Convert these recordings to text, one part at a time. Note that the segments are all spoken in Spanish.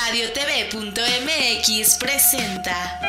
radiotv.mx presenta.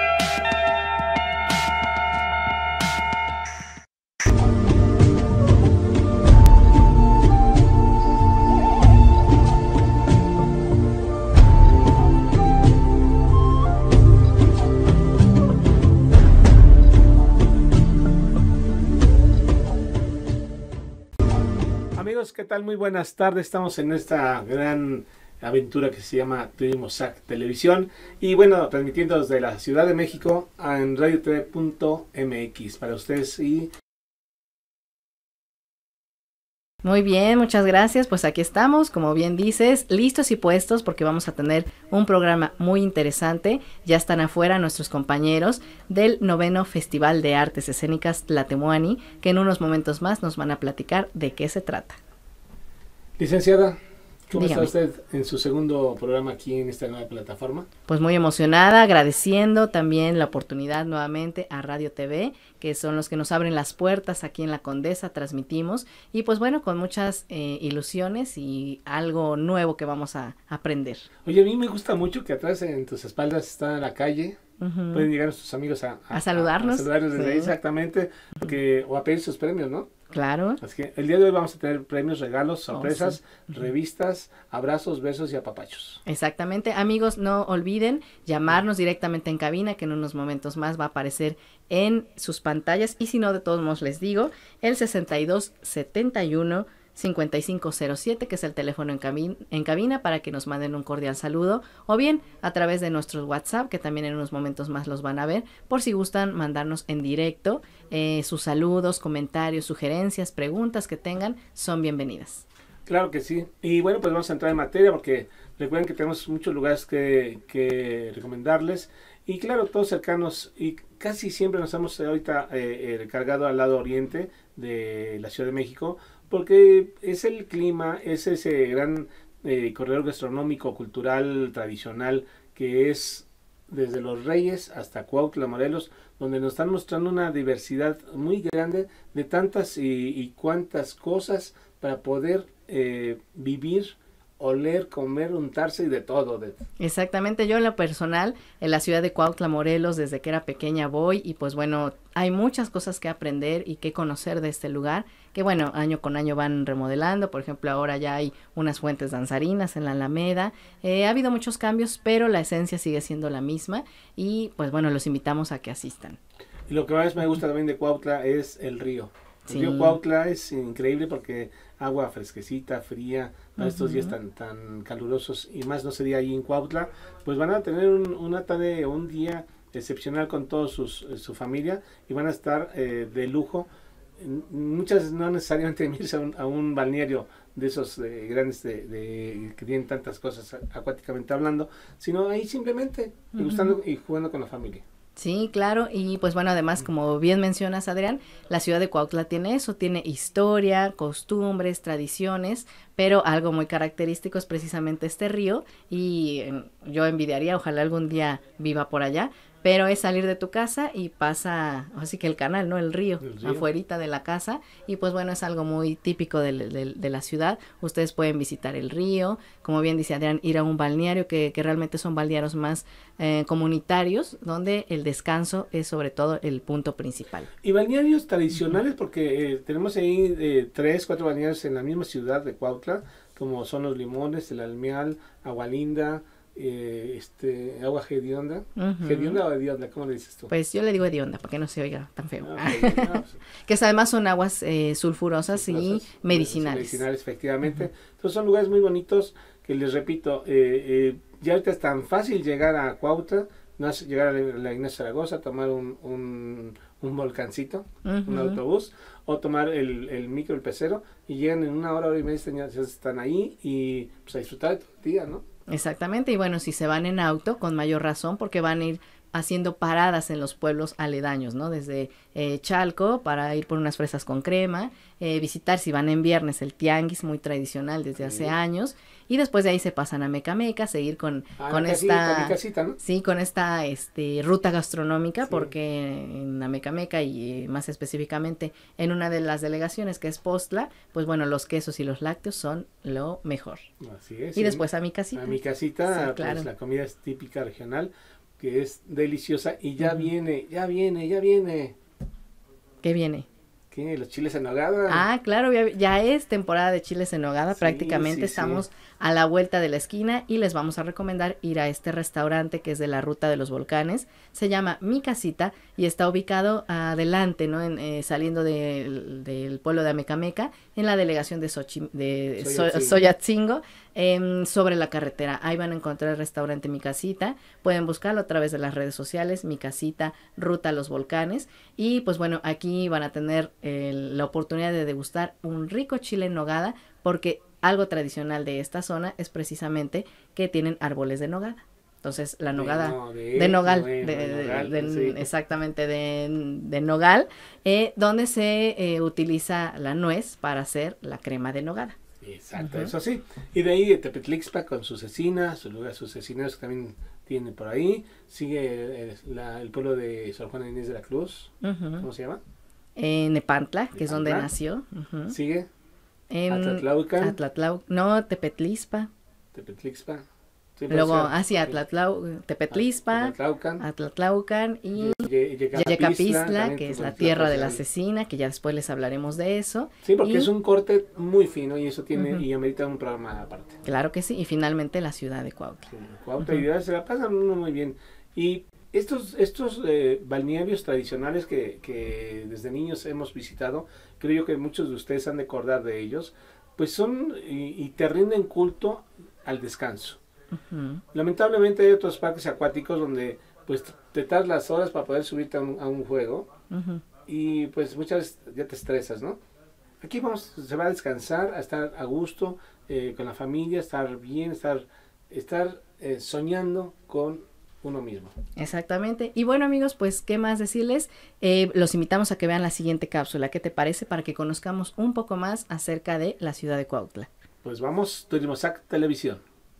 Amigos, ¿qué tal? Muy buenas tardes. Estamos en esta gran aventura que se llama Turismo SAC Televisión y bueno, transmitiendo desde la Ciudad de México en radiotv.mx para ustedes. Y muy bien, muchas gracias. Pues aquí estamos, como bien dices, listos y puestos porque vamos a tener un programa muy interesante. Ya están afuera nuestros compañeros del 9º Festival de Artes Escénicas Tlatemuani, que en unos momentos más nos van a platicar de qué se trata. Licenciada, ¿cómo Dígame. está usted en su segundo programa aquí en esta nueva plataforma? Pues muy emocionada, agradeciendo también la oportunidad nuevamente a Radio TV, que son los que nos abren las puertas aquí en La Condesa, transmitimos, y pues bueno, con muchas ilusiones y algo nuevo que vamos a aprender. Oye, a mí me gusta mucho que atrás en tus espaldas está la calle. Uh-huh. Pueden llegar nuestros amigos a saludarnos. A saludarnos desde Sí. ahí, exactamente, porque, o a pedir sus premios, ¿no? Claro. Así que el día de hoy vamos a tener premios, regalos, sorpresas, sí. revistas, abrazos, besos y apapachos. Exactamente. Amigos, no olviden llamarnos directamente en cabina, que en unos momentos más va a aparecer en sus pantallas. Y si no, de todos modos les digo, el 6271-5507, que es el teléfono en cabina para que nos manden un cordial saludo, o bien a través de nuestros WhatsApp, que también en unos momentos más los van a ver, por si gustan mandarnos en directo sus saludos, comentarios, sugerencias, preguntas que tengan, son bienvenidas. Claro que sí. Y bueno, pues vamos a entrar en materia porque recuerden que tenemos muchos lugares que recomendarles. Y claro, todos cercanos y casi siempre nos hemos ahorita recargado al lado oriente de la Ciudad de México porque es el clima, es ese gran corredor gastronómico, cultural, tradicional que es desde Los Reyes hasta Cuautla, Morelos, donde nos están mostrando una diversidad muy grande de tantas y cuantas cosas para poder vivir, oler, comer, untarse y de todo. Exactamente, yo en lo personal, en la ciudad de Cuautla, Morelos, desde que era pequeña voy y pues bueno, hay muchas cosas que aprender y que conocer de este lugar, que bueno, año con año van remodelando, por ejemplo, ahora ya hay unas fuentes danzarinas en la Alameda, ha habido muchos cambios, pero la esencia sigue siendo la misma y pues bueno, los invitamos a que asistan. Y lo que más me gusta también de Cuautla es el río. El Sí. río Cuautla es increíble porque agua fresquecita, fría, para estos días tan calurosos y más no sería ahí en Cuautla, pues van a tener una tarde o un día excepcional con toda su familia y van a estar de lujo. Muchas no necesariamente irse a un balneario de esos grandes que tienen tantas cosas acuáticamente hablando, sino ahí simplemente gustando y jugando con la familia. Sí, claro, y pues bueno, además, como bien mencionas, Adrián, la ciudad de Cuautla tiene eso, tiene historia, costumbres, tradiciones, pero algo muy característico es precisamente este río, y yo envidiaría, ojalá algún día viva por allá, pero es salir de tu casa y pasa, así que el canal, ¿no? El río, afuerita de la casa, y pues bueno, es algo muy típico de la ciudad. Ustedes pueden visitar el río, como bien dice Adrián, ir a un balneario, que realmente son balnearios más comunitarios, donde el descanso es sobre todo el punto principal. Y balnearios tradicionales, porque tenemos ahí 3, 4 balnearios en la misma ciudad de Cuautla, como son Los Limones, El Almeal, Agualinda, agua hedionda. ¿Hedionda o hedionda? ¿Cómo le dices tú? Pues yo le digo hedionda para que no se oiga tan feo. Okay, no, pues, que además son aguas sulfurosas y medicinales. Medicinales, efectivamente. Entonces son lugares muy bonitos que les repito, ya ahorita es tan fácil llegar a Cuautla, llegar a la Ignacio Zaragoza, tomar un volcancito, un autobús, o tomar el micro, el pecero, y llegan en 1 hora, hora y media, ya están ahí y pues a disfrutar de todo el día, ¿no? Exactamente, y bueno, si se van en auto, con mayor razón, porque van a ir haciendo paradas en los pueblos aledaños, ¿no? Desde Chalco para ir por unas fresas con crema, visitar si van en viernes el tianguis muy tradicional desde hace años, y después de ahí se pasan a Mecameca, seguir con esta, mi casita, ¿no? sí, con esta ruta gastronómica, porque en Amecameca y más específicamente en una de las delegaciones que es Postla, pues bueno, los quesos y los lácteos son lo mejor. Así es. Y después a mi casita. A mi casita, Sí, claro. pues la comida es típica regional, que es deliciosa, y ya viene. ¿Qué viene? ¿Qué? Los chiles en nogada. Ah, claro, ya es temporada de chiles en nogada, Sí, prácticamente sí, estamos a la vuelta de la esquina y les vamos a recomendar ir a este restaurante que es de la Ruta de los Volcanes, se llama Mi Casita y está ubicado adelante, ¿no? Saliendo del pueblo de Amecameca, en la delegación de Soyatzingo, sobre la carretera. Ahí van a encontrar el restaurante Mi Casita, pueden buscarlo a través de las redes sociales, Mi Casita, Ruta a los Volcanes, y pues bueno, aquí van a tener la oportunidad de degustar un rico chile en nogada, porque algo tradicional de esta zona es precisamente que tienen árboles de nogada. Entonces, la nogada de nogal, sí. exactamente, de nogal, donde se utiliza la nuez para hacer la crema de nogada. Exacto, eso sí. Y de ahí Tepetlixpa con sus cecinas, sus cecineros que también tienen por ahí. Sigue el pueblo de San Juan de Inés de la Cruz. ¿Cómo se llama? Nepantla, que es donde nació. Sigue. Atlatlaucan. No, Tepetlixpa. Tepetlixpa. Sí, luego hacia Tepetlispa, Atlatlaucan y Yecapistla, que es la tierra de la cecina, que ya después les hablaremos de eso. Sí, porque es un corte muy fino y eso tiene y amerita un programa aparte. Claro que sí, y finalmente la ciudad de Cuautla. Sí, Cuautla y se la pasan uno muy bien. Y estos balnearios tradicionales que desde niños hemos visitado, creo yo que muchos de ustedes han de acordar de ellos, pues son y te rinden culto al descanso. Lamentablemente hay otros parques acuáticos donde pues te tardas las horas para poder subirte a un juego y pues muchas veces ya te estresas, ¿no? Aquí se va a descansar, a estar a gusto con la familia, estar bien, estar soñando con uno mismo. Exactamente. Y bueno, amigos, pues qué más decirles, los invitamos a que vean la siguiente cápsula. ¿Qué te parece? Para que conozcamos un poco más acerca de la ciudad de Cuautla. Pues vamos, Turismosac Televisión.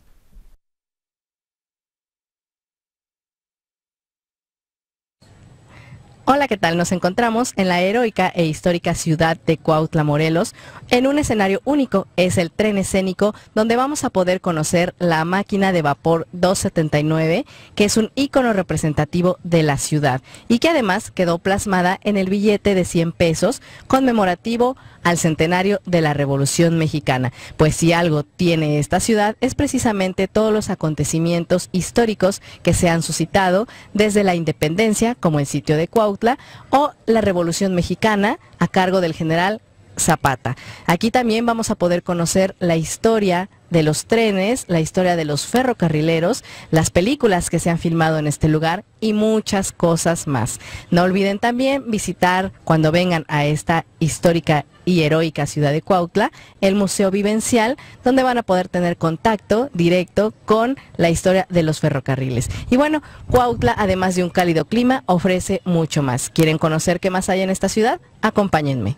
Hola, ¿qué tal? Nos encontramos en la heroica e histórica ciudad de Cuautla, Morelos, en un escenario único, es el tren escénico, donde vamos a poder conocer la máquina de vapor 279, que es un ícono representativo de la ciudad y que además quedó plasmada en el billete de 100 pesos conmemorativo al centenario de la Revolución Mexicana. Pues si algo tiene esta ciudad es precisamente todos los acontecimientos históricos que se han suscitado desde la independencia, como el sitio de Cuautla, o la Revolución Mexicana a cargo del general Zapata. Aquí también vamos a poder conocer la historia de los trenes, la historia de los ferrocarrileros, las películas que se han filmado en este lugar y muchas cosas más. No olviden también visitar, cuando vengan a esta histórica y heroica ciudad de Cuautla, el Museo Vivencial, donde van a poder tener contacto directo con la historia de los ferrocarriles. Y bueno, Cuautla, además de un cálido clima, ofrece mucho más. ¿Quieren conocer qué más hay en esta ciudad? Acompáñenme.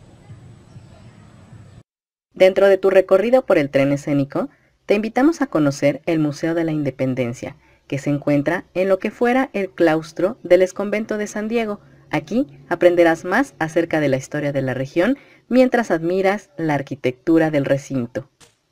Dentro de tu recorrido por el tren escénico, te invitamos a conocer el Museo de la Independencia, que se encuentra en lo que fuera el claustro del exconvento de San Diego. Aquí aprenderás más acerca de la historia de la región mientras admiras la arquitectura del recinto.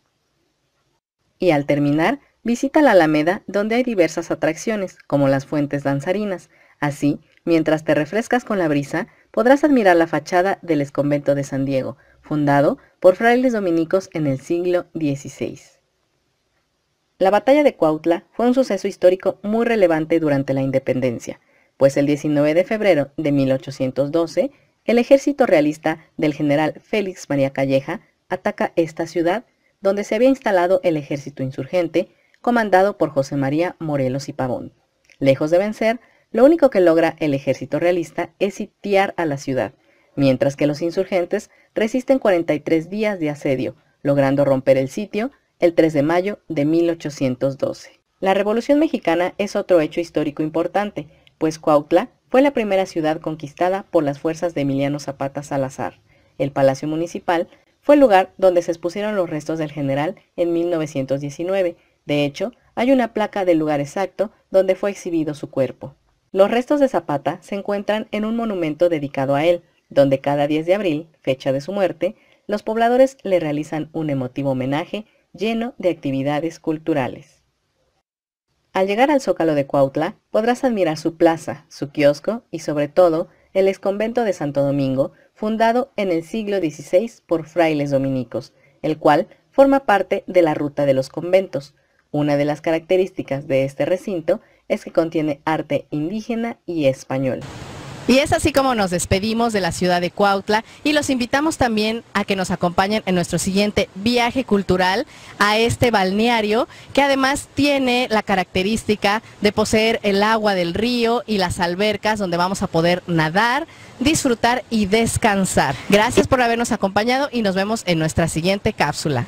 Y al terminar, visita la Alameda, donde hay diversas atracciones, como las fuentes danzarinas. Así, mientras te refrescas con la brisa, podrás admirar la fachada del exconvento de San Diego, fundado por frailes dominicos en el siglo XVI. La batalla de Cuautla fue un suceso histórico muy relevante durante la independencia, pues el 19 de febrero de 1812, el ejército realista del general Félix María Calleja ataca esta ciudad, donde se había instalado el ejército insurgente, comandado por José María Morelos y Pavón. Lejos de vencer, lo único que logra el ejército realista es sitiar a la ciudad, mientras que los insurgentes resisten 43 días de asedio, logrando romper el sitio el 3 de mayo de 1812. La Revolución Mexicana es otro hecho histórico importante, pues Cuautla fue la primera ciudad conquistada por las fuerzas de Emiliano Zapata Salazar. El Palacio Municipal fue el lugar donde se expusieron los restos del general en 1919. De hecho, hay una placa del lugar exacto donde fue exhibido su cuerpo. Los restos de Zapata se encuentran en un monumento dedicado a él, donde cada 10 de abril, fecha de su muerte, los pobladores le realizan un emotivo homenaje lleno de actividades culturales. Al llegar al Zócalo de Cuautla, podrás admirar su plaza, su kiosco y sobre todo el exconvento de Santo Domingo, fundado en el siglo XVI por frailes dominicos, el cual forma parte de la Ruta de los Conventos. Una de las características de este recinto es que contiene arte indígena y español. Y es así como nos despedimos de la ciudad de Cuautla y los invitamos también a que nos acompañen en nuestro siguiente viaje cultural a este balneario que además tiene la característica de poseer el agua del río y las albercas donde vamos a poder nadar, disfrutar y descansar. Gracias por habernos acompañado y nos vemos en nuestra siguiente cápsula.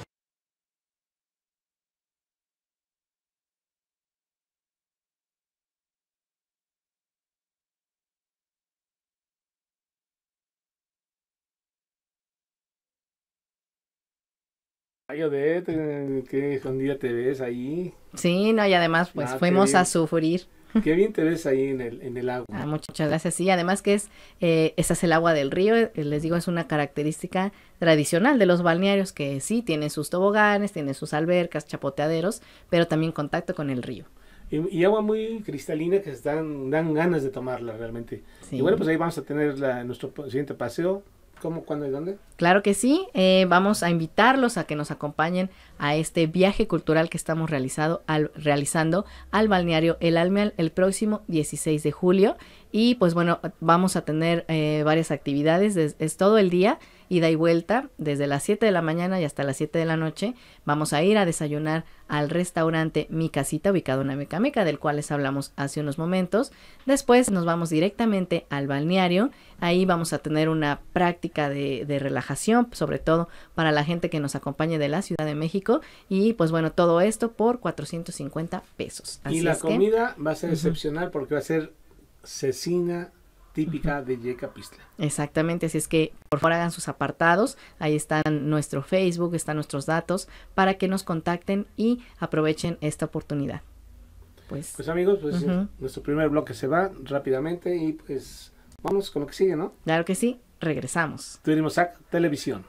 Ay, Odette, qué escondida te ves ahí. Sí, no, y además pues Ah, fuimos a sufrir. qué bien te ves ahí en el agua. Ah, muchas gracias. Sí, además que esa es el agua del río, les digo, es una característica tradicional de los balnearios que sí, tiene sus toboganes, tiene sus albercas, chapoteaderos, pero también contacto con el río. Y agua muy cristalina que dan ganas de tomarla realmente. Sí. Y bueno, pues ahí vamos a tener nuestro siguiente paseo. ¿Cómo, cuándo y dónde? Claro que sí, vamos a invitarlos a que nos acompañen a este viaje cultural que estamos realizando al balneario El Almial el próximo 16 de julio. Y pues bueno, vamos a tener varias actividades, es todo el día, ida y vuelta, desde las 7 de la mañana y hasta las 7 de la noche. Vamos a ir a desayunar al restaurante Mi Casita, ubicado en Amecameca, del cual les hablamos hace unos momentos. Después nos vamos directamente al balneario. Ahí vamos a tener una práctica de relajación, sobre todo para la gente que nos acompañe de la Ciudad de México. Y pues bueno, todo esto por 450 pesos. Así y la comida va a ser excepcional porque va a ser cecina típica de Yecapistla. Exactamente, así es que por favor hagan sus apartados, ahí están nuestro Facebook, están nuestros datos para que nos contacten y aprovechen esta oportunidad. Pues amigos, pues nuestro primer bloque se va rápidamente y pues vamos con lo que sigue, ¿no? Claro que sí, regresamos. Turismo SAC Televisión.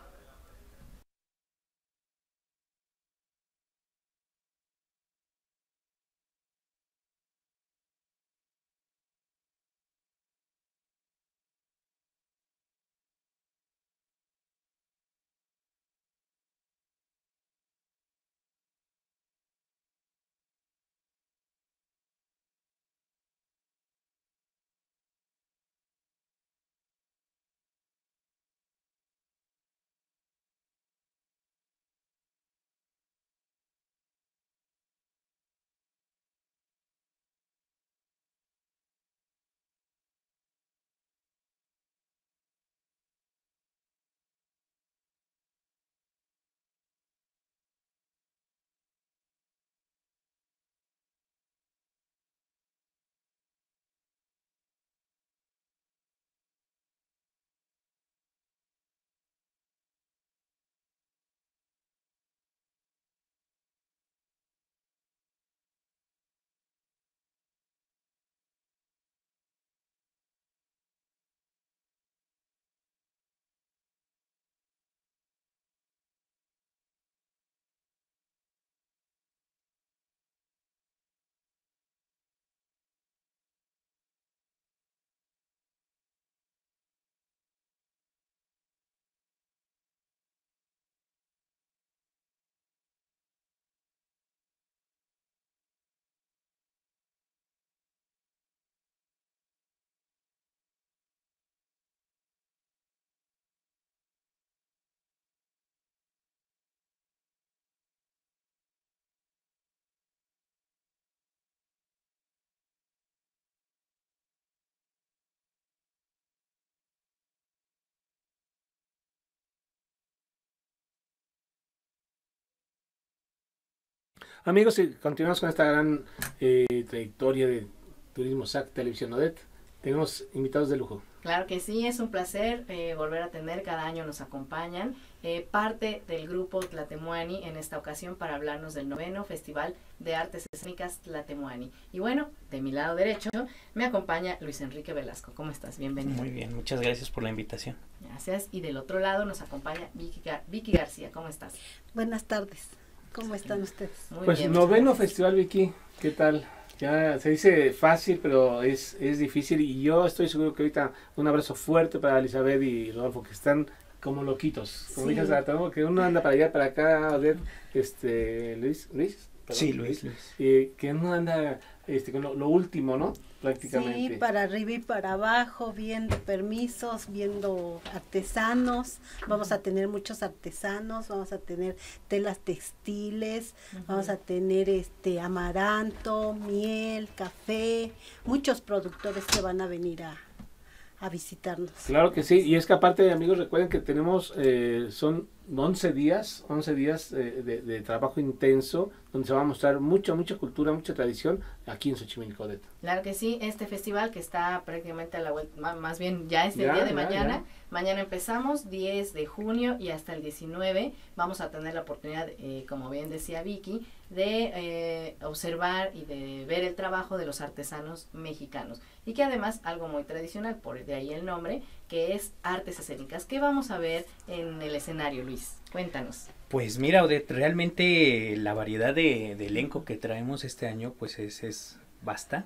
Amigos, y continuamos con esta gran trayectoria de Turismo SAC Televisión Odette. Tenemos invitados de lujo. Claro que sí, es un placer volver a tener, cada año nos acompañan parte del grupo Tlatemuani en esta ocasión para hablarnos del 9º Festival de Artes Escénicas Tlatemuani. Y bueno, de mi lado derecho me acompaña Luis Enrique Velasco. ¿Cómo estás? Bienvenido. Muy bien, muchas gracias por la invitación. Gracias. Y del otro lado nos acompaña Vicky García. ¿Cómo estás? Buenas tardes. ¿Cómo están ustedes? Muy Pues bien, 9º Festival, Vicky, ¿qué tal? Ya se dice fácil, pero es difícil, y yo estoy seguro que ahorita un abrazo fuerte para Elizabeth y Rodolfo, que están como loquitos, como Sí. dije hace rato, que uno anda para allá, para acá, a ver, Luis, perdón, Sí, Luis. que uno anda con lo último, ¿no? Prácticamente. Sí, para arriba y para abajo, viendo permisos, viendo artesanos. Vamos a tener muchos artesanos, vamos a tener telas textiles, vamos a tener amaranto, miel, café, muchos productores que van a venir a visitarnos. Claro que sí, y es que aparte, amigos, recuerden que tenemos, son 11 días de trabajo intenso, donde se va a mostrar mucha cultura, mucha tradición aquí en Xochimilco, Odette. Claro que sí, este festival que está prácticamente a la vuelta, más bien ya es el día de mañana. Mañana empezamos, 10 de junio y hasta el 19 vamos a tener la oportunidad, como bien decía Vicky, de observar y de ver el trabajo de los artesanos mexicanos. Y que además, algo muy tradicional, por de ahí el nombre, que es artes escénicas. ¿Qué vamos a ver en el escenario, Luis? Cuéntanos. Pues mira, Odette, realmente la variedad de elenco que traemos este año pues es vasta.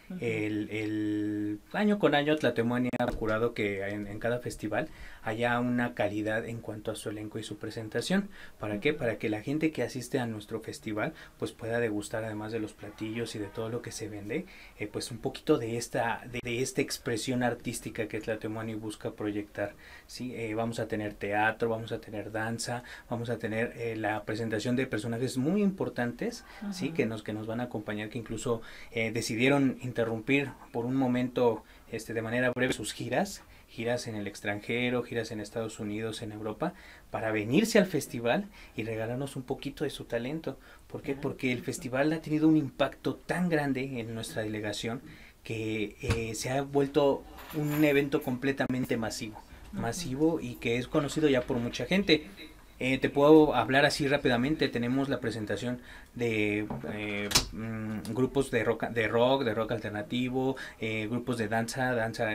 El año con año Tlatemuani ha procurado que en cada festival haya una calidad en cuanto a su elenco y su presentación. ¿Para qué? Para que la gente que asiste a nuestro festival pues pueda degustar, además de los platillos y de todo lo que se vende, pues un poquito de esta expresión artística que Tlatemuani busca proyectar, ¿sí? Vamos a tener teatro, vamos a tener danza, vamos a tener la presentación de personajes muy importantes, ¿sí? que nos van a acompañar, que incluso decidieron interrumpir por un momento de manera breve sus giras en el extranjero, giras en Estados Unidos, en Europa, para venirse al festival y regalarnos un poquito de su talento. ¿Por qué? Porque el festival ha tenido un impacto tan grande en nuestra delegación que se ha vuelto un evento completamente masivo y que es conocido ya por mucha gente. Te puedo hablar así rápidamente. Tenemos la presentación de grupos de rock alternativo, grupos de danza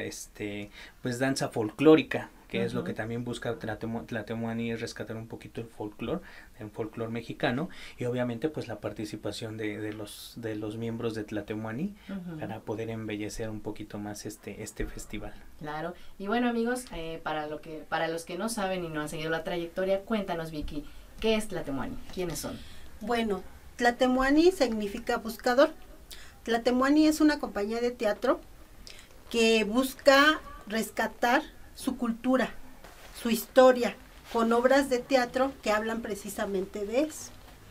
danza folclórica, que es lo que también busca Tlatemuani, es rescatar un poquito el folclore mexicano, y obviamente pues la participación de los miembros de Tlatemuani para poder embellecer un poquito más este festival. Claro, y bueno, amigos, para los que no saben y no han seguido la trayectoria, cuéntanos, Vicky, ¿qué es Tlatemuani? ¿Quiénes son? Bueno, Tlatemuani significa buscador. Tlatemuani es una compañía de teatro que busca rescatar su cultura, su historia, con obras de teatro que hablan precisamente de eso,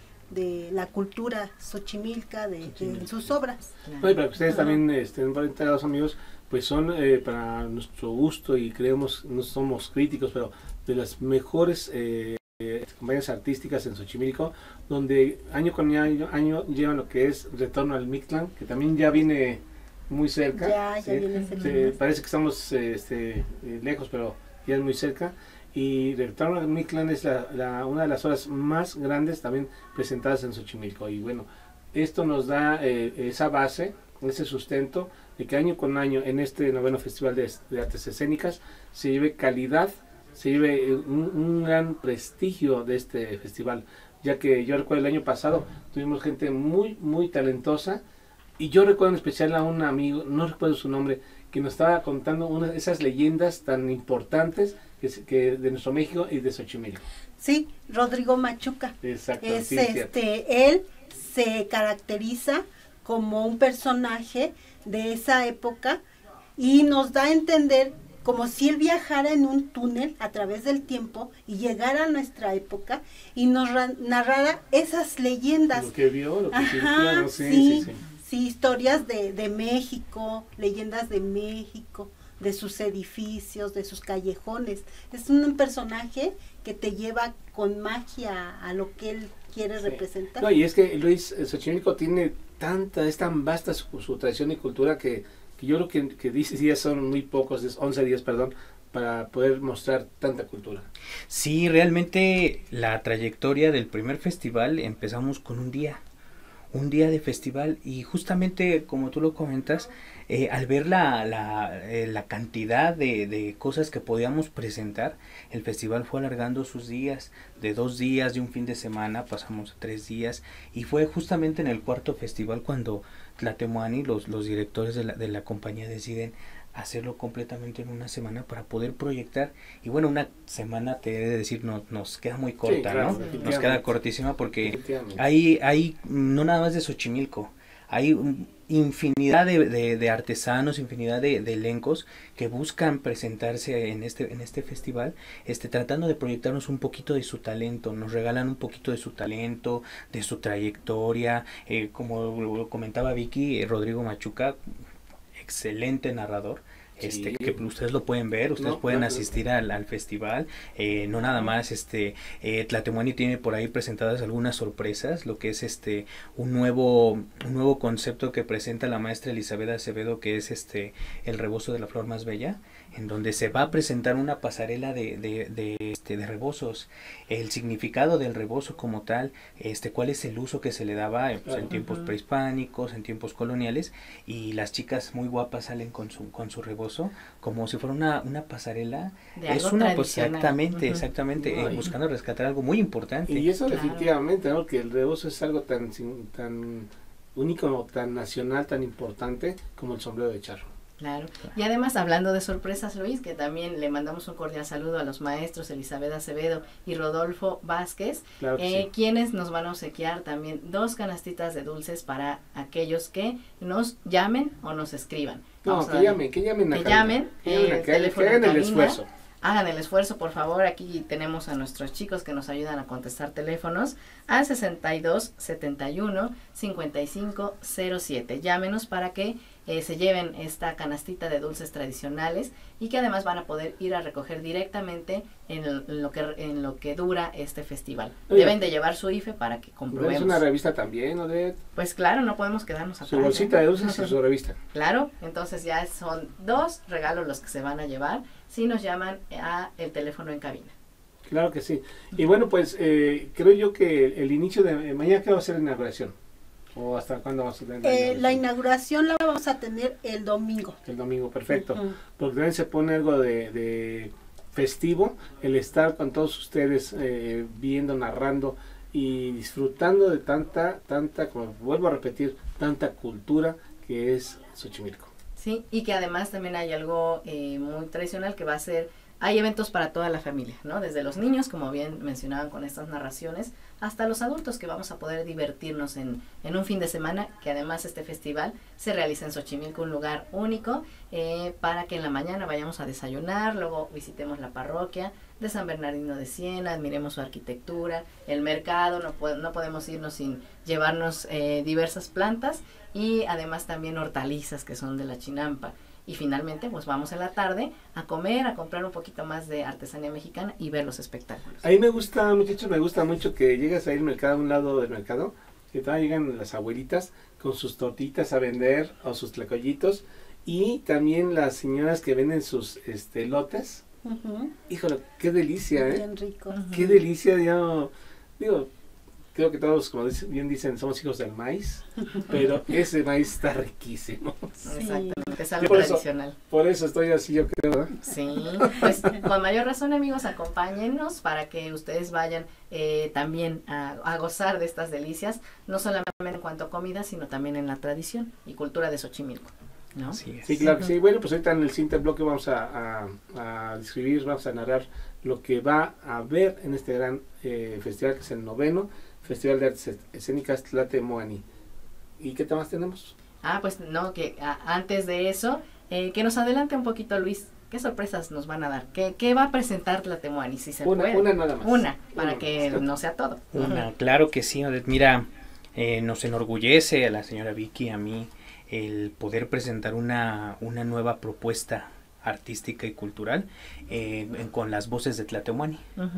de la cultura xochimilca, de sus obras. Claro. Oye, para que ustedes también estén enterados, amigos, pues son para nuestro gusto, y creemos, no somos críticos, pero de las mejores compañías artísticas en Xochimilco, donde año con año llevan lo que es Retorno al Mictlán, que también ya viene muy cerca. Ya viene cerca. Parece que estamos lejos, pero ya es muy cerca. Y Retorno al Mictlán es una de las obras más grandes también presentadas en Xochimilco. Y bueno, esto nos da esa base, ese sustento de que año con año en este 9º Festival de Artes Escénicas se lleve calidad, se lleve un gran prestigio de este festival, ya que yo recuerdo el año pasado tuvimos gente muy talentosa, y yo recuerdo en especial a un amigo, no recuerdo su nombre, que nos estaba contando una de esas leyendas tan importantes que de nuestro México y de Xochimilco. Sí, Rodrigo Machuca. Exacto. Es sí, él se caracteriza como un personaje de esa época y nos da a entender como si él viajara en un túnel a través del tiempo y llegara a nuestra época y nos narrara esas leyendas. Lo que vio, lo que Ajá, sintió, sí. Sí, historias de México, leyendas de México, de sus edificios, de sus callejones. Es un personaje que te lleva con magia a lo que él quiere representar. No, y es que Luis, Xochimilco tiene es tan vasta su tradición y cultura que yo creo que 10 días son muy pocos, 11 días, perdón, para poder mostrar tanta cultura. Sí, realmente la trayectoria del primer festival empezamos con un día de festival, y justamente como tú lo comentas, al ver la cantidad de cosas que podíamos presentar, el festival fue alargando sus días, de 2 días, de un fin de semana pasamos a 3 días, y fue justamente en el cuarto festival cuando Tlatemuani, los directores de la compañía, deciden hacerlo completamente en una semana para poder proyectar. Y bueno, una semana, te he de decir, nos queda muy corta, sí, claro, ¿no? Nos queda cortísima, porque hay no nada más de Xochimilco, hay infinidad de artesanos, infinidad de elencos que buscan presentarse en este festival, tratando de proyectarnos un poquito de su talento. Nos regalan un poquito de su talento, de su trayectoria, como lo comentaba Vicky, Rodrigo Machuca, excelente narrador, sí, que ustedes lo pueden ver, ustedes pueden asistir al festival, no nada más, Tlatemuani tiene por ahí presentadas algunas sorpresas, lo que es un nuevo concepto que presenta la maestra Elizabeth Acevedo, que es el rebozo de la flor más bella, en donde se va a presentar una pasarela de rebozos, el significado del rebozo como tal, cuál es el uso que se le daba pues, en tiempos prehispánicos, en tiempos coloniales, y las chicas muy guapas salen con su rebozo como si fuera una pasarela, es una, pues exactamente, buscando rescatar algo muy importante. Y eso definitivamente, ¿no? Que el rebozo es algo tan único, tan nacional, tan importante como el sombrero de charro. Claro, y además hablando de sorpresas, Luis, que también le mandamos un cordial saludo a los maestros Elizabeth Acevedo y Rodolfo Vázquez, claro sí, quienes nos van a obsequiar también 2 canastitas de dulces para aquellos que nos llamen o nos escriban. No, que llamen que hagan el esfuerzo. Hagan el esfuerzo, por favor. Aquí tenemos a nuestros chicos que nos ayudan a contestar teléfonos al 62 71 55 07. Llámenos para que se lleven esta canastita de dulces tradicionales, y que además van a poder ir a recoger directamente en lo que dura este festival. Oye, deben de llevar su IFE para que comprobemos. ¿Es una revista también, Odette? Pues claro, no podemos quedarnos atrás. Su bolsita de dulces y su revista. Claro, entonces ya son 2 regalos los que se van a llevar si nos llaman a el teléfono en cabina. Claro que sí. Y bueno, pues creo yo que el inicio de mañana, ¿qué va a ser la inauguración? ¿O hasta cuándo vamos a tener la inauguración? La vamos a tener el domingo. El domingo, perfecto. Porque también se pone algo de festivo, el estar con todos ustedes viendo, narrando y disfrutando de tanta, como vuelvo a repetir, tanta cultura que es Xochimilco. Sí, y que además también hay algo muy tradicional que va a ser, hay eventos para toda la familia, ¿no? Desde los niños, como bien mencionaban con estas narraciones, hasta los adultos, que vamos a poder divertirnos en un fin de semana, que además este festival se realiza en Xochimilco, un lugar único, para que en la mañana vayamos a desayunar, luego visitemos la parroquia de San Bernardino de Siena, admiremos su arquitectura, el mercado, no podemos irnos sin llevarnos diversas plantas, y además también hortalizas que son de la Chinampa. Y finalmente pues vamos en la tarde a comer, a comprar un poquito más de artesanía mexicana y ver los espectáculos. A mí me gusta, muchachos, me gusta mucho que llegas a ir al mercado, a un lado del mercado, que todavía llegan las abuelitas con sus tortitas a vender, o sus tlacoyitos, y también las señoras que venden sus elotes. Híjole, qué delicia, Bien rico. Qué delicia, yo digo, creo que todos, como bien dicen, somos hijos del maíz, pero ese maíz está riquísimo. Sí. Exactamente, es algo tradicional. Por eso estoy así, yo creo, ¿eh? Sí, pues con mayor razón, amigos, acompáñennos para que ustedes vayan también a gozar de estas delicias, no solamente en cuanto a comida, sino también en la tradición y cultura de Xochimilco, ¿no? Sí, claro que sí. Bueno, pues ahorita en el siguiente bloque vamos a describir, vamos a narrar lo que va a haber en este gran festival, que es el 9º Festival de Artes Escénicas Tlatemuani. ¿Y qué temas tenemos? Pues no, que antes de eso, que nos adelante un poquito, Luis. ¿Qué sorpresas nos van a dar? ¿Qué va a presentar Tlatemuani? Si se puede. Una nada más. Para que no sea todo. Claro que sí, Odette. Mira, nos enorgullece a la señora Vicky y a mí el poder presentar una nueva propuesta artística y cultural con las voces de Tlatemuani.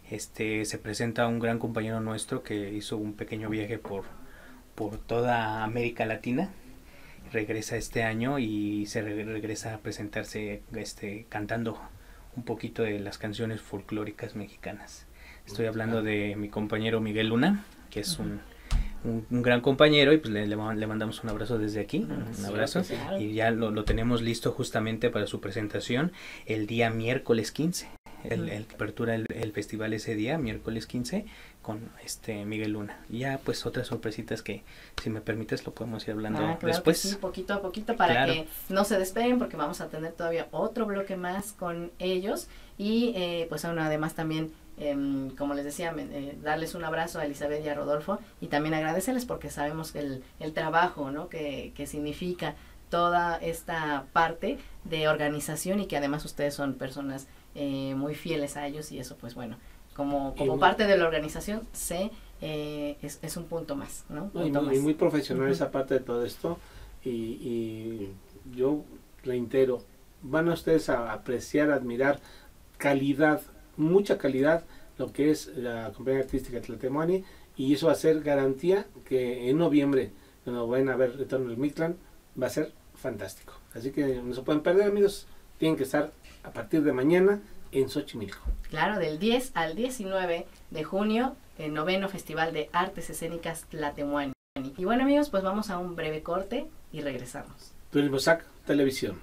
se presenta un gran compañero nuestro que hizo un pequeño viaje por toda América Latina. Regresa este año y se regresa a presentarse cantando un poquito de las canciones folclóricas mexicanas. Estoy hablando de mi compañero Miguel Luna, que es un gran compañero, y pues le mandamos un abrazo desde aquí, un abrazo, y ya lo tenemos listo justamente para su presentación el día miércoles 15. El apertura el festival ese día, miércoles 15, con Miguel Luna. Y ya pues otras sorpresitas que, si me permites, lo podemos ir hablando claro después. Sí, poquito a poquito, para que no se despeguen, porque vamos a tener todavía otro bloque más con ellos. Y pues bueno, además también, como les decía, darles un abrazo a Elizabeth y a Rodolfo, y también agradecerles porque sabemos que el trabajo, ¿no?, que significa toda esta parte de organización, y que además ustedes son personas muy fieles a ellos, y eso pues bueno, como parte de la organización es un punto más, ¿no? Muy profesional esa parte de todo esto, y yo reitero, van a ustedes a apreciar, admirar calidad, mucha calidad, lo que es la compañía artística Tlatemuani, y eso va a ser garantía que en noviembre, cuando vayan a ver Retorno del Mictlán, va a ser fantástico. Así que no se pueden perder, amigos, tienen que estar a partir de mañana en Xochimilco. Claro, del 10 al 19 de junio, el 9º Festival de Artes Escénicas Tlatemuani. Y bueno, amigos, pues vamos a un breve corte y regresamos. Turismo SAC Televisión.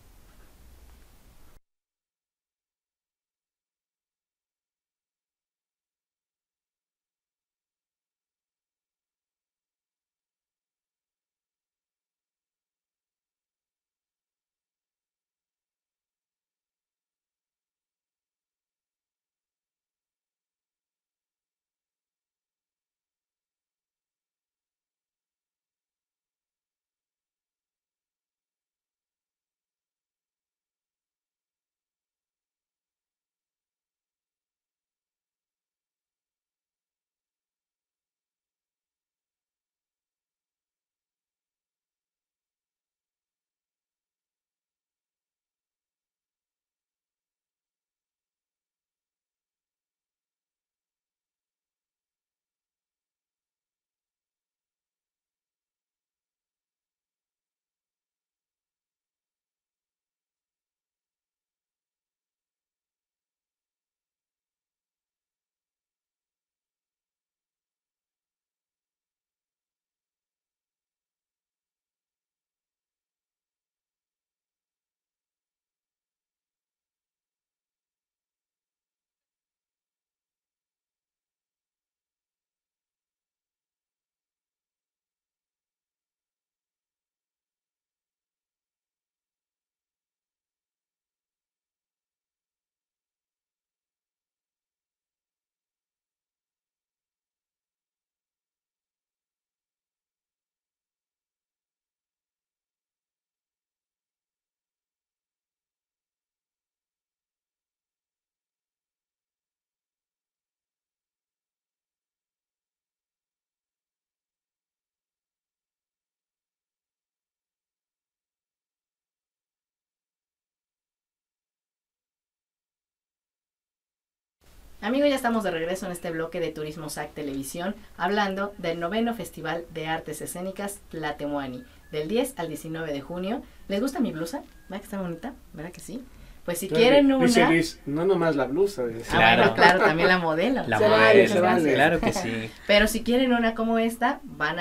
Amigos, ya estamos de regreso en este bloque de Turismo SAC Televisión, hablando del 9º Festival de Artes Escénicas Tlatemuani, del 10 al 19 de junio. ¿Les gusta mi blusa? ¿Verdad que está bonita? ¿Verdad que sí? Pues si quieren una... Dice Luis, no nomás la blusa. Claro, claro, también la modelo. Se vale. Claro que sí. Pero si quieren una como esta,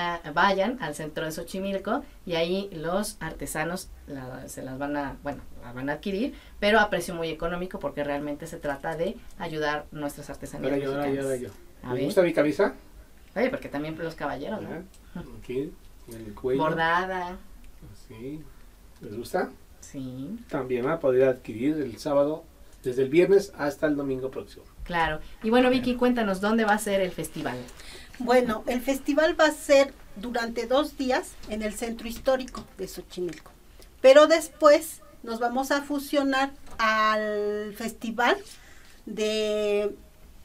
vayan al centro de Xochimilco, y ahí los artesanos se las van a adquirir, pero a precio muy económico, porque realmente se trata de ayudar nuestras artesanías mexicanas. Yo. ¿Me gusta mi camisa? Oye, porque también los caballeros, ¿no? Aquí, en el cuello. Bordada. Sí. ¿Les gusta? Sí. También va a poder adquirir el sábado, desde el viernes hasta el domingo próximo. Claro. Y bueno, Vicky, cuéntanos, ¿dónde va a ser el festival? Bueno, el festival va a ser durante 2 días en el centro histórico de Xochimilco. Pero después nos vamos a fusionar al festival de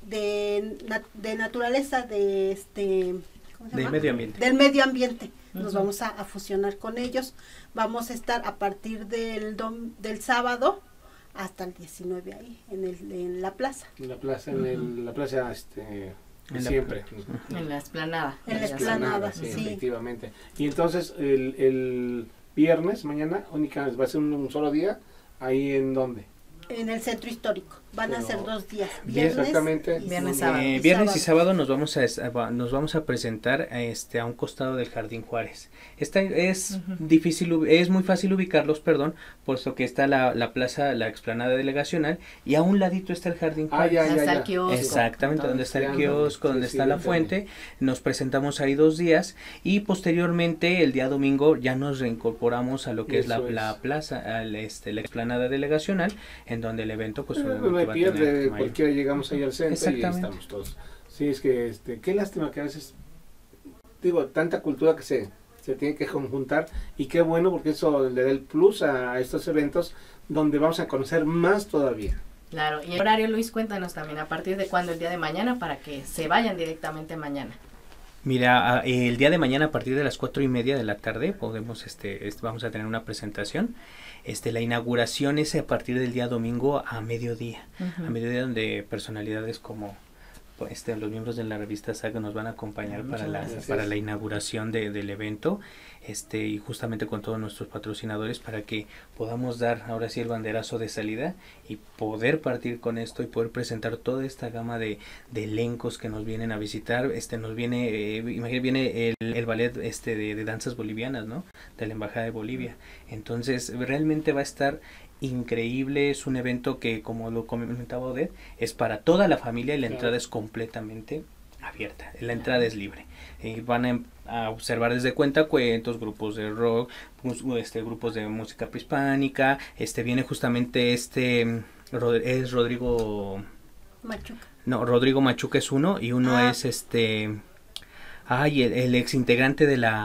naturaleza ¿cómo se llama? Medio ambiente. Del medio ambiente. Nos vamos a fusionar con ellos. Vamos a estar a partir del sábado hasta el 19 ahí, en la plaza. En la plaza, la plaza siempre. En la explanada. En la explanada, sí, sí. Efectivamente. Y entonces el viernes, mañana, únicamente va a ser un solo día, ¿ahí en dónde? En el centro histórico. Van a ser 2 días. Exactamente. Viernes y sábado nos vamos a presentar a un costado del Jardín Juárez. Es es muy fácil ubicarlos, puesto que está la plaza, la explanada delegacional, y a un ladito está el Jardín Juárez. Está el kiosco. Exactamente, donde está el kiosco, donde está la fuente. Nos presentamos ahí 2 días y posteriormente el día domingo ya nos reincorporamos a lo que es la plaza, la explanada delegacional, en donde el evento pues no hay pierde, cualquiera llegamos ahí al centro y estamos todos. Sí, es que qué lástima que a veces, digo, tanta cultura que se tiene que conjuntar, y qué bueno porque eso le da el plus a estos eventos donde vamos a conocer más todavía. Claro, y el horario, Luis, cuéntanos también a partir de cuándo el día de mañana para que se vayan directamente mañana. Mira, el día de mañana a partir de las 4:30 de la tarde vamos a tener una presentación. La inauguración es a partir del día domingo a mediodía. A mediodía, donde personalidades como los miembros de la revista Saga nos van a acompañar para la inauguración del evento, y justamente con todos nuestros patrocinadores, para que podamos dar ahora sí el banderazo de salida y poder partir con esto y poder presentar toda esta gama de elencos que nos vienen a visitar. Viene el ballet de danzas bolivianas, ¿no? De la Embajada de Bolivia. Entonces realmente va a estar increíble. Es un evento que, como lo comentaba Odette, es para toda la familia y la entrada es completamente abierta. La entrada es libre. Van a observar desde cuentacuentos, grupos de rock, grupos de música prehispánica. Viene justamente es Rodrigo Machuca. No, Rodrigo Machuca es uno, y uno es el ex integrante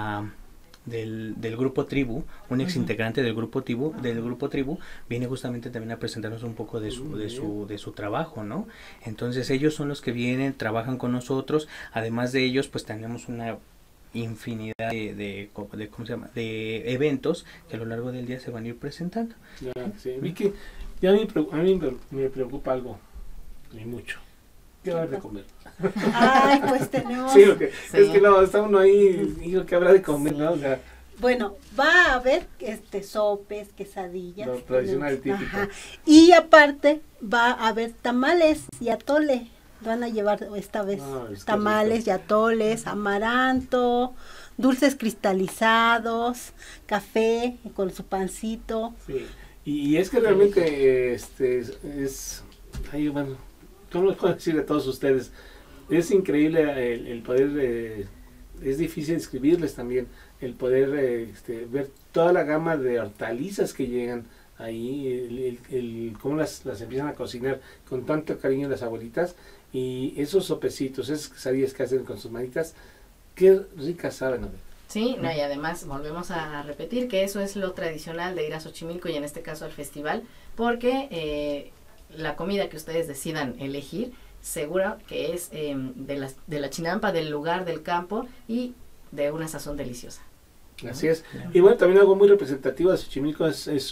del grupo Tribu, un ex integrante del grupo Tribu, viene justamente también a presentarnos un poco de su trabajo, ¿no? Entonces ellos son los que vienen, trabajan con nosotros. Además de ellos, pues tenemos una infinidad de eventos que a lo largo del día se van a ir presentando. Sí, Vicky, ya a mí me preocupa algo, y mucho. ¿Qué va a haber de comer? Ay, pues tenemos... Sí, es que no, está uno ahí, y ¿qué habrá de comer, no? O sea, bueno, va a haber sopes, quesadillas. Lo tradicional, típico. Ajá. Y aparte va a haber tamales y atole. Van a llevar esta vez tamales y atoles, amaranto, dulces cristalizados, café con su pancito. Sí, y es que realmente ahí, bueno, ¿cómo les puedo decir a todos ustedes? Es increíble el poder, es difícil describirles también, el poder ver toda la gama de hortalizas que llegan ahí, cómo las empiezan a cocinar con tanto cariño las abuelitas, y esos sopecitos, esas quesadillas que hacen con sus manitas, qué ricas saben, ¿no? Sí, y además volvemos a repetir que eso es lo tradicional de ir a Xochimilco, y en este caso al festival, porque la comida que ustedes decidan elegir, seguro que es de la chinampa, del lugar, del campo, y de una sazón deliciosa. Así es. Y bueno, también algo muy representativo de Xochimilco es el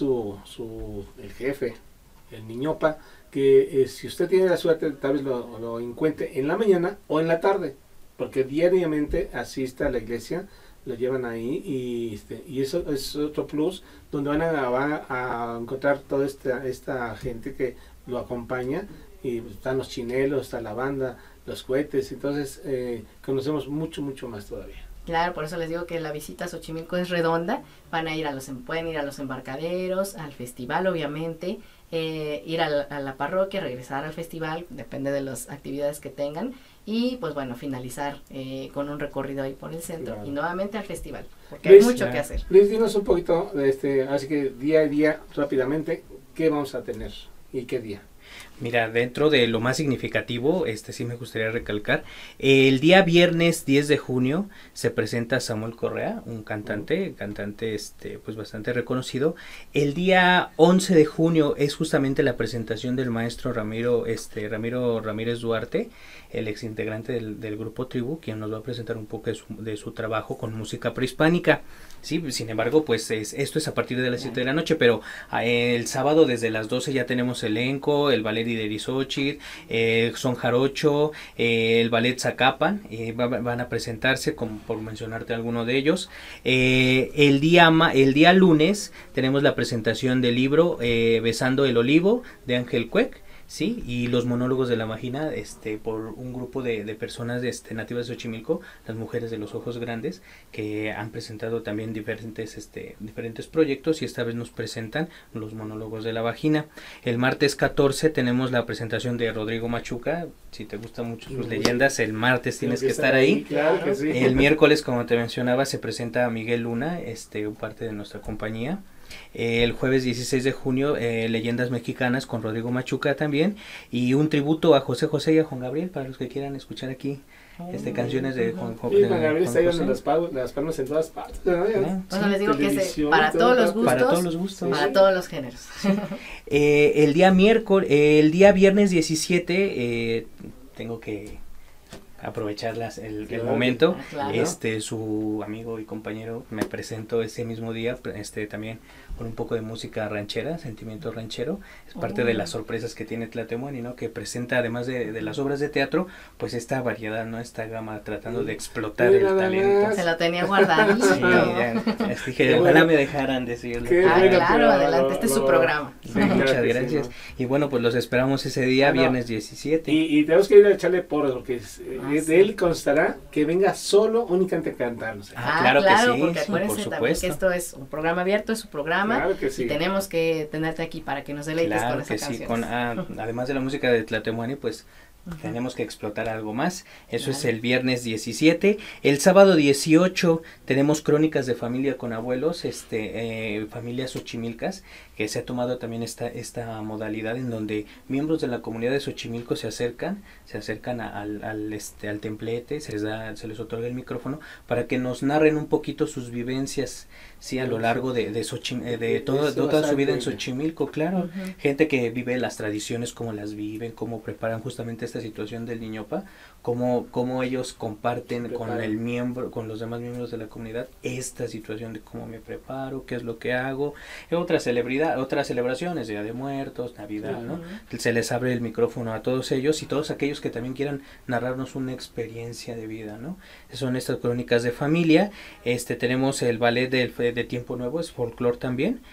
jefe, el Niñopa, que si usted tiene la suerte, tal vez lo encuentre en la mañana o en la tarde, porque diariamente asiste a la iglesia, lo llevan ahí, y eso es otro plus, donde van a encontrar toda esta gente que lo acompaña, y están los chinelos, está la banda, los cohetes. Entonces conocemos mucho más todavía. Claro, por eso les digo que la visita a Xochimilco es redonda. Pueden ir a los embarcaderos, al festival, obviamente, ir a la parroquia, regresar al festival, depende de las actividades que tengan, y pues bueno, finalizar con un recorrido ahí por el centro, y nuevamente al festival, porque hay mucho que hacer. Luis, dinos un poquito así que día a día, rápidamente, ¿qué vamos a tener y qué día? Mira, dentro de lo más significativo, sí me gustaría recalcar, el día viernes 10 de junio se presenta Samuel Correa, un cantante pues bastante reconocido. El día 11 de junio es justamente la presentación del maestro Ramiro Ramírez Duarte, el ex integrante del grupo Tribu, quien nos va a presentar un poco de su trabajo con música prehispánica. Sí, sin embargo, pues esto es a partir de las 7 de la noche, pero el sábado desde las 12 ya tenemos elenco, el ballet Iderizochitl, Son Jarocho, el ballet Zacapan, van a presentarse, por mencionarte alguno de ellos. El día lunes tenemos la presentación del libro Besando el Olivo, de Ángel Cuec. Sí, y los monólogos de la vagina, por un grupo de personas nativas de Xochimilco, las mujeres de los ojos grandes, que han presentado también diferentes proyectos, y esta vez nos presentan los monólogos de la vagina. El martes 14 tenemos la presentación de Rodrigo Machuca. Si te gustan mucho sus leyendas, el martes tienes que estar ahí. Claro que sí. El miércoles, como te mencionaba, se presenta a Miguel Luna, parte de nuestra compañía. El jueves 16 de junio, Leyendas Mexicanas con Rodrigo Machuca también, y un tributo a José José y a Juan Gabriel, para los que quieran escuchar aquí canciones de Juan Gabriel. Está llevando las palmas en todas partes, ¿no? Bueno, les digo que es para todos los gustos, para todos los géneros. El día viernes 17, tengo que aprovechar el momento. Claro. Su amigo y compañero me presentó ese mismo día, también con un poco de música ranchera, sentimiento ranchero. Es parte de las sorpresas que tiene Tlatemuani, ¿no? Que presenta, además de las obras de teatro, pues esta variedad, ¿no? Esta gama, tratando de explotar el talento. Se lo tenía guardadito. Sí, dije, ojalá me dejaran decirlo. Claro, adelante, este es su programa. Sí, muchas gracias. Y bueno, pues los esperamos ese día, viernes 17. Y tenemos que ir a echarle porras, porque de él constará que venga solo únicamente a cantarnos. Claro que sí, porque acuérdense por supuesto. también que esto es un programa abierto, es su programa. Claro que sí. Y tenemos que tenerte aquí para que nos deleites con esa canción. Claro que sí, además de la música de Tlatemuani, pues tenemos que explotar algo más. Eso es el viernes 17. El sábado 18 tenemos Crónicas de Familia con Abuelos, familias xochimilcas, que se ha tomado también esta modalidad en donde miembros de la comunidad de Xochimilco se acercan al templete, se les otorga el micrófono para que nos narren un poquito sus vivencias, sí, a lo largo de toda su vida en Xochimilco, claro. Gente que vive las tradiciones, cómo las viven, cómo preparan justamente esta situación del Niñopa, cómo ellos comparten con los demás miembros de la comunidad esta situación de cómo me preparo, qué es lo que hago. Otras celebraciones, Día de Muertos, Navidad, ¿no? Se les abre el micrófono a todos ellos y todos aquellos que también quieran narrarnos una experiencia de vida, ¿no? Son estas Crónicas de Familia. Tenemos el ballet de Tiempo Nuevo, es folclore también,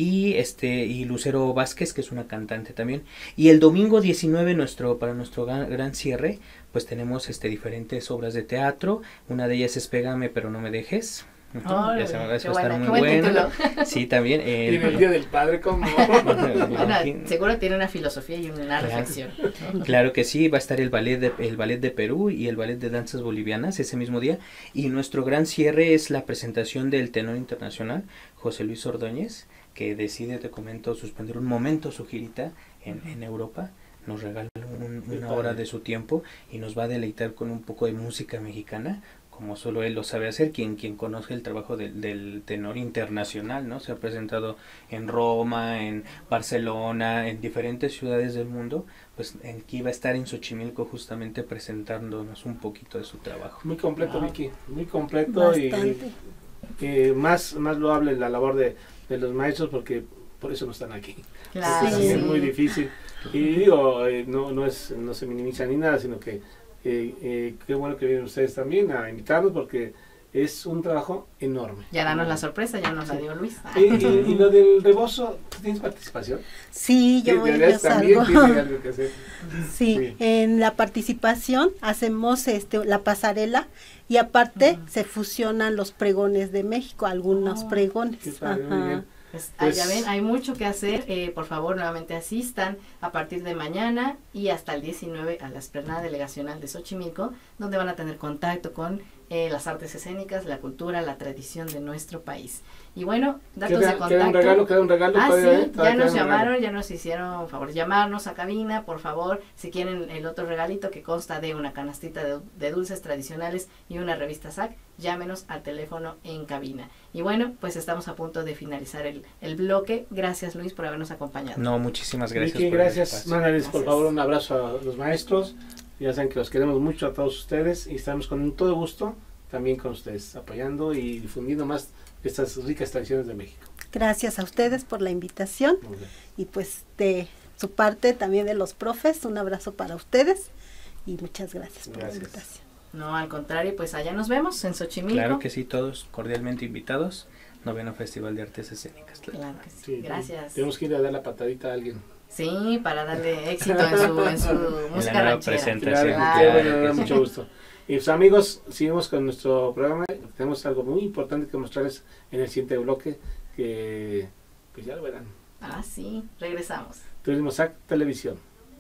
y Lucero Vázquez, que es una cantante también. Y el domingo 19, para nuestro gran cierre, pues tenemos diferentes obras de teatro. Una de ellas es Pégame pero no me dejes. Eso va a estar muy bueno. Sí, también. Y en el Día del Padre, ¿cómo? Seguro tiene una filosofía y una reflexión. Claro que sí, va a estar el ballet de Perú y el ballet de danzas bolivianas ese mismo día. Y nuestro gran cierre es la presentación del tenor internacional José Luis Ordóñez, que decide, te comento, suspender un momento su girita en Europa. Nos regala una hora de su tiempo y nos va a deleitar con un poco de música mexicana, como solo él lo sabe hacer. Quien conoce el trabajo del tenor internacional, ¿no? Se ha presentado en Roma, en Barcelona, en diferentes ciudades del mundo. Pues aquí va a estar en Xochimilco justamente presentándonos un poquito de su trabajo. Muy completo, Vicky, muy completo. Bastante. Y más loable la labor de los maestros, porque por eso no están aquí. Claro. Sí. Es muy difícil. Y digo, no se minimiza ni nada, sino que qué bueno que vienen ustedes también a invitarnos, porque es un trabajo enorme. Ya danos la sorpresa, ya nos la dio Luis. Y lo del rebozo, ¿tienes participación? Sí, yo también tiene algo que hacer. Sí, en la participación hacemos la pasarela, y aparte se fusionan los pregones de México, algunos pregones. Qué padre, muy bien. Pues, ya ven, hay mucho que hacer. Por favor, nuevamente asistan a partir de mañana y hasta el 19 a la Esplanada Delegacional de Xochimilco, donde van a tener contacto con las artes escénicas, la cultura, la tradición de nuestro país. Y bueno, datos de contacto. Queda un regalo. Ah, todavía, sí, todavía ya nos queda un regalo. llamaron, ya nos hicieron favor llamarnos a cabina, por favor, si quieren el otro regalito que consta de una canastita de dulces tradicionales y una revista SAC, llámenos al teléfono en cabina. Y bueno, pues estamos a punto de finalizar el bloque. Gracias, Luis, por habernos acompañado. No, muchísimas gracias. Vicky, por el gracias. espacio. Mándales por Gracias. favor un abrazo a los maestros. Ya saben que los queremos mucho a todos ustedes y estamos con todo gusto también con ustedes, apoyando y difundiendo más estas ricas tradiciones de México. Gracias a ustedes por la invitación Muy bien. y pues de su parte también de los profes, un abrazo para ustedes y muchas gracias por Gracias. la invitación. No, al contrario, pues allá nos vemos en Xochimilco. Claro que sí, todos cordialmente invitados. Noveno Festival de Artes Escénicas. Claro que sí. Sí, Gracias. Tenemos que ir a dar la patadita a alguien. Sí, para darle éxito en su música nueva ranchera. presentación. Claro. Qué Claro bueno, me da que sí. mucho gusto. Y pues amigos, seguimos con nuestro programa. Tenemos algo muy importante que mostrarles en el siguiente bloque, que pues ya lo verán. Ah, sí, regresamos. Turismo SAC Televisión.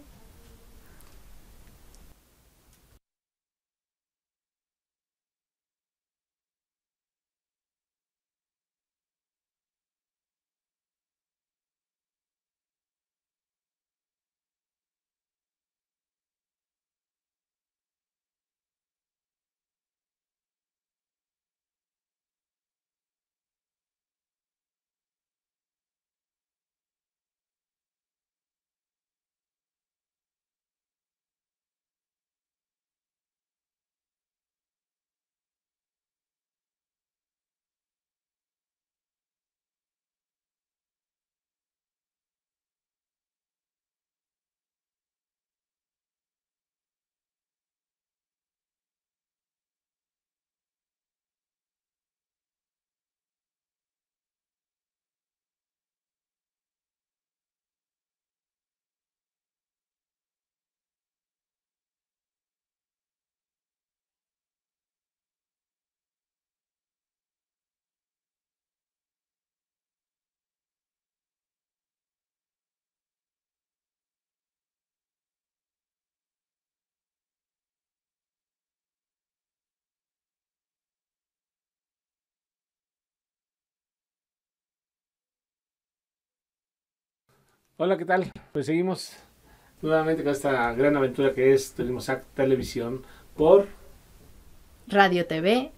Hola, ¿qué tal? Pues seguimos nuevamente con esta gran aventura que es Turismo SAC Televisión por Radio TV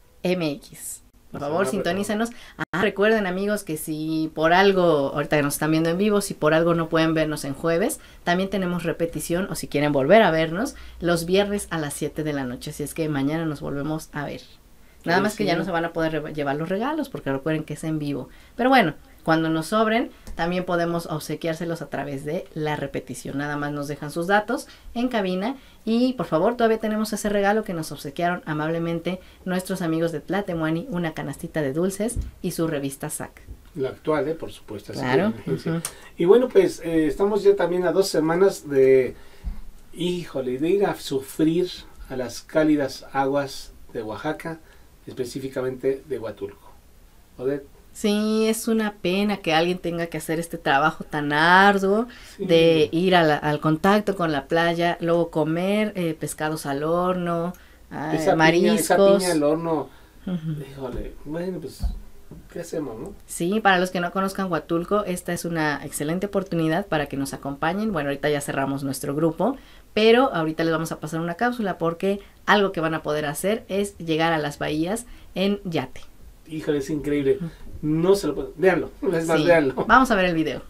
MX. Por favor, sintonícenos. Recuerden, amigos, que si por algo, ahorita que nos están viendo en vivo, si por algo no pueden vernos en jueves, también tenemos repetición, o si quieren volver a vernos, los viernes a las 7 de la noche. Así es que mañana nos volvemos a ver. Nada más que ya no se van a poder llevar los regalos, porque recuerden que es en vivo. Pero bueno, cuando nos sobren, también podemos obsequiárselos a través de la repetición. Nada más nos dejan sus datos en cabina. Y por favor, todavía tenemos ese regalo que nos obsequiaron amablemente nuestros amigos de Tlatemuani, una canastita de dulces y su revista SAC. la actual, por supuesto. Así Claro. que, sí. Y bueno, pues estamos ya también a 2 semanas de ir a sufrir a las cálidas aguas de Oaxaca, específicamente de Huatulco. Odette. Sí, es una pena que alguien tenga que hacer este trabajo tan arduo Sí. de ir al contacto con la playa, luego comer pescados al horno, mariscos. Esa piña al horno. Ujú. Híjole, bueno, pues, ¿qué hacemos, no? Sí, para los que no conozcan Huatulco, esta es una excelente oportunidad para que nos acompañen. Bueno, ahorita ya cerramos nuestro grupo, pero ahorita les vamos a pasar una cápsula porque algo que van a poder hacer es llegar a las bahías en yate. Híjole, es increíble. No se lo pueden. Véanlo, es más, Sí. véanlo. Vamos a ver el video.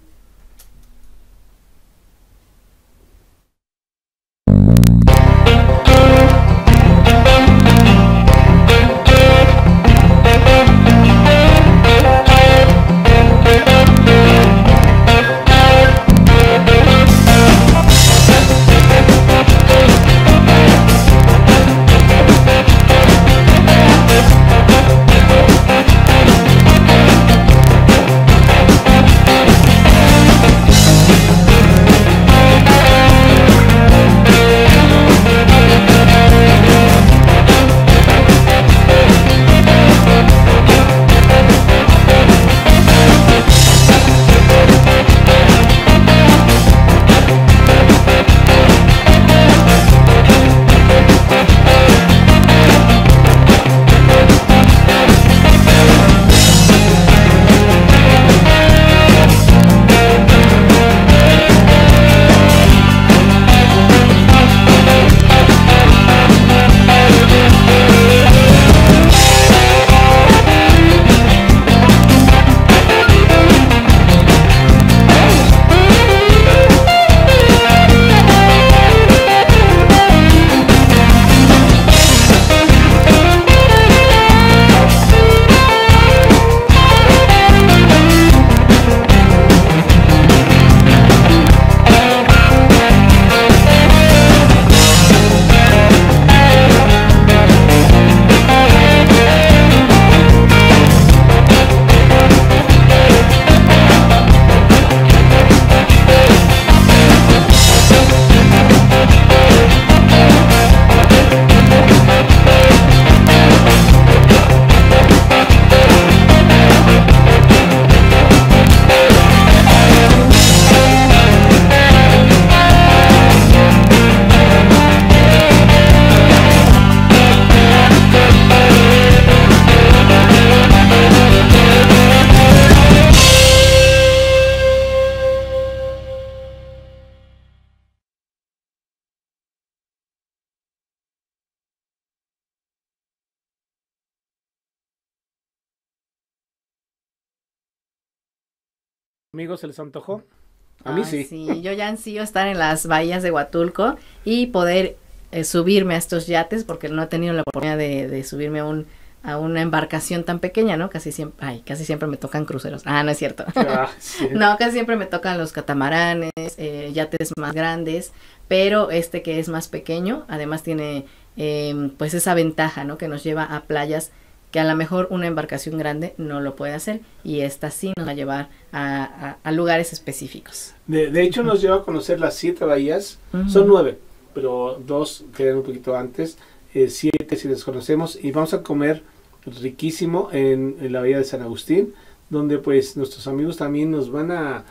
Amigos, ¿se les antojó? A mí Ay, sí. Yo ya ansío estar en las bahías de Huatulco y poder subirme a estos yates, porque no he tenido la oportunidad de subirme a una embarcación tan pequeña, ¿no? Casi siempre me tocan cruceros. Ah, no es cierto. Ah, sí. No, casi siempre me tocan los catamaranes, yates más grandes, pero este que es más pequeño, además tiene pues esa ventaja, ¿no? Que nos lleva a playas que a lo mejor una embarcación grande no lo puede hacer, y esta sí nos va a llevar a lugares específicos. De hecho, nos lleva a conocer las 7 bahías. Ujú. Son 9, pero 2 quedan un poquito antes. 7 si les conocemos. Y vamos a comer riquísimo en la bahía de San Agustín, donde pues nuestros amigos también nos van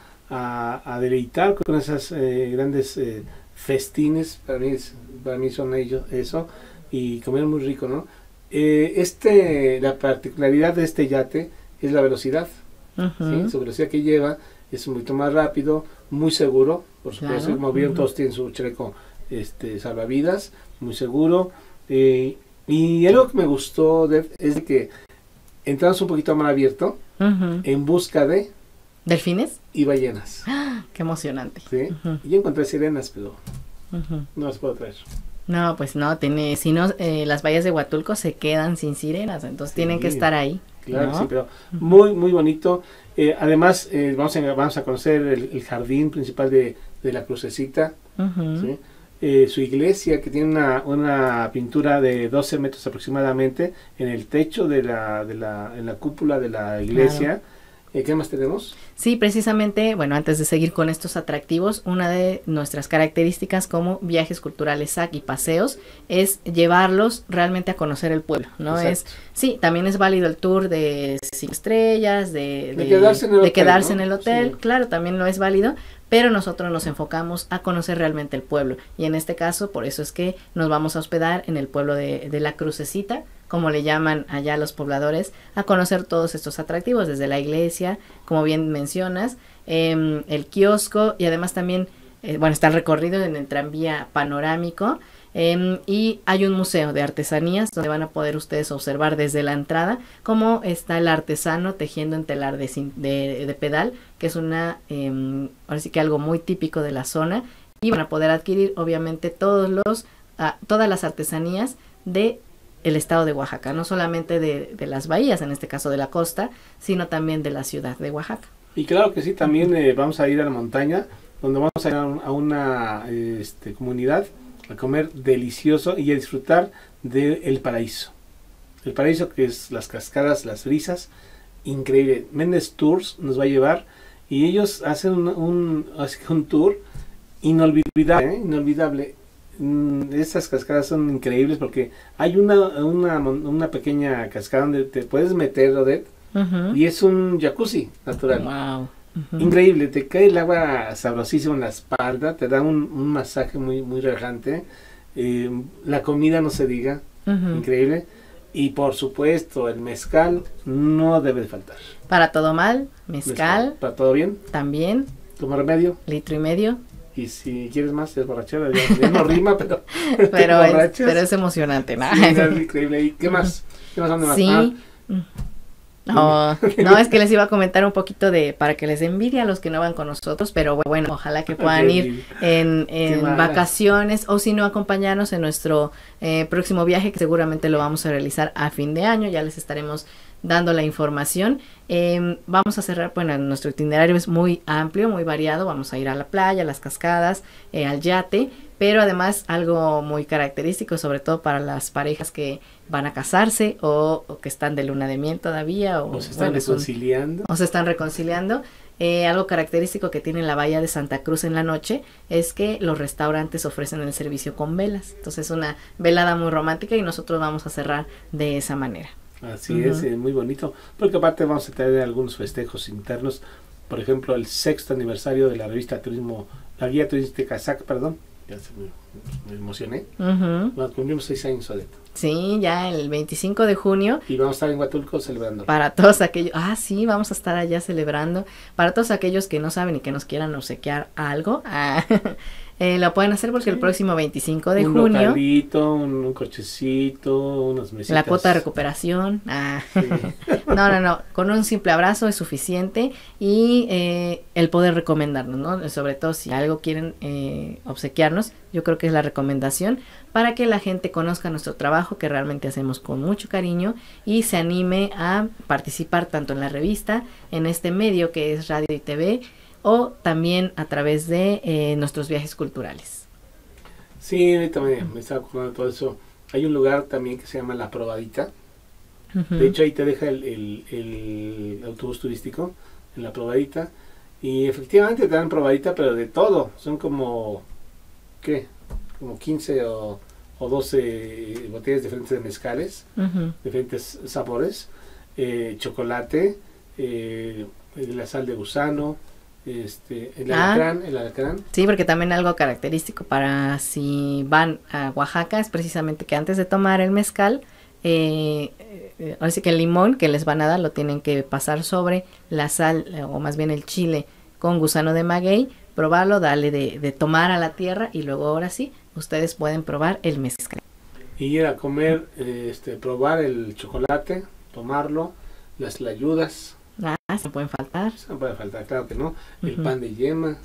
a deleitar con esas grandes festines. Para mí son ellos eso, y comer muy rico, ¿no? La particularidad de este yate es la velocidad. Ujú. ¿Sí? Su velocidad que lleva es un poquito más rápido, muy seguro, por supuesto. Claro. Como vieron, Ujú. todos tienen su chaleco salvavidas, muy seguro. Y algo que me gustó es de que entramos un poquito a mar abierto Ujú. en busca de ¿Delfines? y ballenas. Qué emocionante. ¿Sí? Ujú. Y yo encontré sirenas, pero Ujú. no las puedo traer. No, pues no, si no, las bahías de Huatulco se quedan sin sirenas, entonces tienen que Sí. estar ahí. Claro, ¿no? sí, pero muy, muy bonito. Además, vamos a conocer el jardín principal de la Crucecita. Ujú. ¿Sí? Su iglesia, que tiene una pintura de 12 metros aproximadamente en el techo en la cúpula de la iglesia. ¿Qué más tenemos? Sí, precisamente, bueno, antes de seguir con estos atractivos, una de nuestras características como viajes culturales SAC y paseos es llevarlos realmente a conocer el pueblo, ¿no? Exacto. Sí, también es válido el tour de 5 estrellas, de quedarse en el hotel, quedarse ¿no? en el hotel, Sí. claro, también lo es válido, pero nosotros nos enfocamos a conocer realmente el pueblo, y en este caso, por eso es que nos vamos a hospedar en el pueblo de la Crucecita, como le llaman allá los pobladores, a conocer todos estos atractivos, desde la iglesia, como bien mencionas, el kiosco, y además también, está el recorrido en el tranvía panorámico, y hay un museo de artesanías donde van a poder ustedes observar desde la entrada cómo está el artesano tejiendo en telar de pedal, que es ahora sí que algo muy típico de la zona, y van a poder adquirir obviamente todas las artesanías de el estado de Oaxaca, no solamente de las bahías, en este caso de la costa, sino también de la ciudad de Oaxaca. Y claro que sí, también vamos a ir a la montaña, donde vamos a ir a una comunidad a comer delicioso y a disfrutar del paraíso. El paraíso, que es las cascadas, las brisas, increíble. Méndez Tours nos va a llevar, y ellos hacen un tour inolvidable. Estas cascadas son increíbles porque hay una pequeña cascada donde te puedes meter, Odette, Ujú. y es un jacuzzi natural. Wow. Ujú. Increíble, te cae el agua sabrosísimo en la espalda, te da un masaje muy, muy relajante. La comida no se diga, Ujú. increíble. Y por supuesto, el mezcal no debe de faltar. Para todo mal, mezcal, ¿Para todo bien? también, Toma remedio. 1,5 litros. Y si quieres más, es borrachera. Ya no rima, pero Pero borrachas. es emocionante, ¿no? Sí, es increíble. ¿Y qué más? ¿Qué más? ¿Dónde más? Sí. Ah, No, es que les iba a comentar un poquito para que les dé envidia a los que no van con nosotros, pero bueno, ojalá que puedan ir en mala. vacaciones, o si no, acompañarnos en nuestro próximo viaje, que seguramente lo vamos a realizar a fin de año. Ya les estaremos dando la información. Vamos a cerrar, bueno, nuestro itinerario es muy amplio, muy variado. Vamos a ir a la playa, a las cascadas, al yate, pero además algo muy característico, sobre todo para las parejas que van a casarse o que están de luna de miel todavía, o se están reconciliando. o se están reconciliando. Algo característico que tiene la bahía de Santa Cruz en la noche es que los restaurantes ofrecen el servicio con velas. Entonces, una velada muy romántica, y nosotros vamos a cerrar de esa manera. Así es, muy bonito, porque aparte vamos a tener algunos festejos internos. Por ejemplo, el 6º aniversario de la revista Turismo, la guía turística SAC, perdón, ya me emocioné. Ujú. Cumplimos 6 años, Odette. Sí, ya el 25 de junio, Y vamos a estar en Huatulco celebrando. para todos aquellos, sí, vamos a estar allá celebrando, para todos aquellos que no saben y que nos quieran obsequiar algo, lo pueden hacer porque el próximo 25 de un junio... localito, un cochecito, unas mesitas. La cuota de recuperación. Sí. No. Con un simple abrazo es suficiente y el poder recomendarnos, ¿no? Sobre todo si algo quieren obsequiarnos, yo creo que es la recomendación para que la gente conozca nuestro trabajo que realmente hacemos con mucho cariño y se anime a participar tanto en la revista, en este medio que es radio y TV, o también a través de nuestros viajes culturales. Sí, ahorita me estaba acordando de todo eso. Hay un lugar también que se llama La Probadita. De hecho, ahí te deja el autobús turístico en La Probadita. Y efectivamente te dan probadita, pero de todo. Son como, ¿qué? Como 15 o 12 botellas diferentes de mezcales, diferentes sabores. Chocolate, la sal de gusano, el alacrán. Sí, porque también algo característico para si van a Oaxaca es precisamente que antes de tomar el mezcal, ahora sí que el limón que les van a dar lo tienen que pasar sobre la sal o más bien el chile con gusano de maguey, probarlo, darle de tomar a la tierra y luego ahora sí, ustedes pueden probar el mezcal. Y ir a comer, probar el chocolate, tomarlo, las tlayudas. Se pueden faltar. No puede faltar, claro que no. El pan de yema,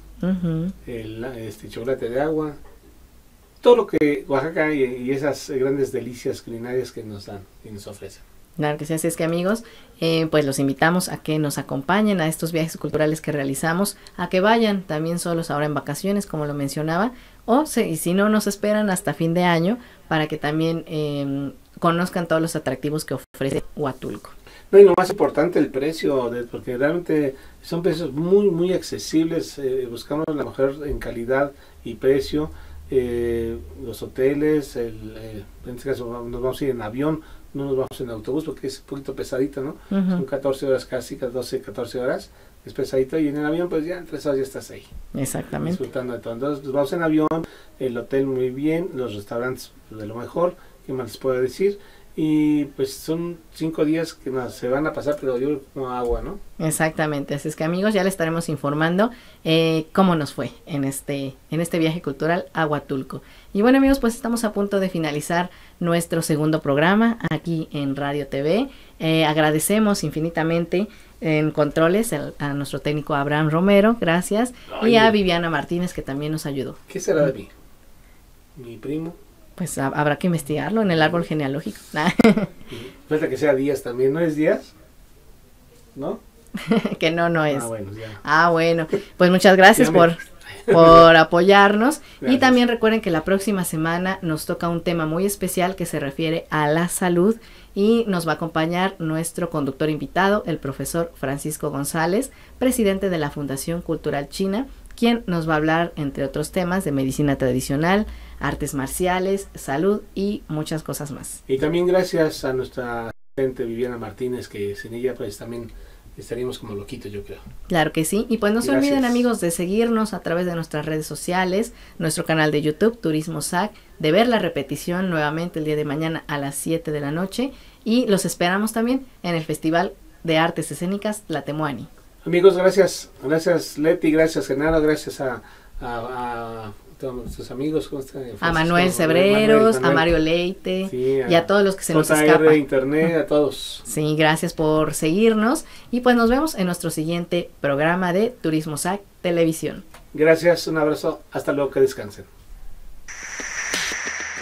el chocolate de agua. Todo lo que Oaxaca y esas grandes delicias culinarias que nos dan y nos ofrecen. Claro que sí, así es que amigos, pues los invitamos a que nos acompañen a estos viajes culturales que realizamos, a que vayan también solos ahora en vacaciones, como lo mencionaba, o si no, nos esperan hasta fin de año para que también conozcan todos los atractivos que ofrece Huatulco. No, y lo más importante, el precio, porque realmente son precios muy, muy accesibles. Buscamos la mejor en calidad y precio. Los hoteles, en este caso nos vamos a ir en avión, no nos vamos en autobús porque es un poquito pesadito, ¿no? Son 14 horas casi, 14 horas, es pesadito, y en el avión pues ya en 3 horas ya estás ahí. Exactamente. Disfrutando de todo. Entonces pues, vamos en avión, el hotel muy bien, los restaurantes de lo mejor, ¿qué más les puedo decir? Y pues son 5 días que se van a pasar, pero yo como agua, ¿no? Exactamente, así es que amigos, ya les estaremos informando cómo nos fue en este viaje cultural a Huatulco. Y bueno amigos, pues estamos a punto de finalizar nuestro segundo programa aquí en Radio TV. Agradecemos infinitamente en controles a nuestro técnico Abraham Romero, gracias, y a Viviana Martínez que también nos ayudó. ¿Qué será de mí? ¿Mi primo? Pues habrá que investigarlo en el árbol genealógico. Falta que sea Díaz también, ¿no es Díaz? ¿No? Que no es. Bueno, ya. Bueno, pues muchas gracias por apoyarnos. Gracias. Y también recuerden que la próxima semana nos toca un tema muy especial que se refiere a la salud y nos va a acompañar nuestro conductor invitado, el profesor Francisco González, presidente de la Fundación Cultural China, quien nos va a hablar, entre otros temas, de medicina tradicional, artes marciales, salud y muchas cosas más. Y también gracias a nuestra asistente Viviana Martínez, que sin ella pues también estaríamos como loquitos, yo creo. Claro que sí, y pues no se olviden amigos de seguirnos a través de nuestras redes sociales, nuestro canal de YouTube, Turismo SAC, de ver la repetición nuevamente el día de mañana a las 7 de la noche, y los esperamos también en el Festival de Artes Escénicas Tlatemuani. Amigos, gracias Leti, gracias Genaro, gracias a todos nuestros amigos, a Manuel Cebreros, a Mario Leite, sí, y a todos los que se nos escapan. Internet, a todos. Sí, gracias por seguirnos y pues nos vemos en nuestro siguiente programa de Turismo SAC Televisión. Gracias, un abrazo, hasta luego, que descansen.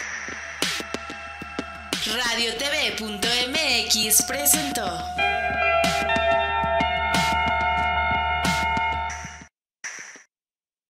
RadioTV.mx presentó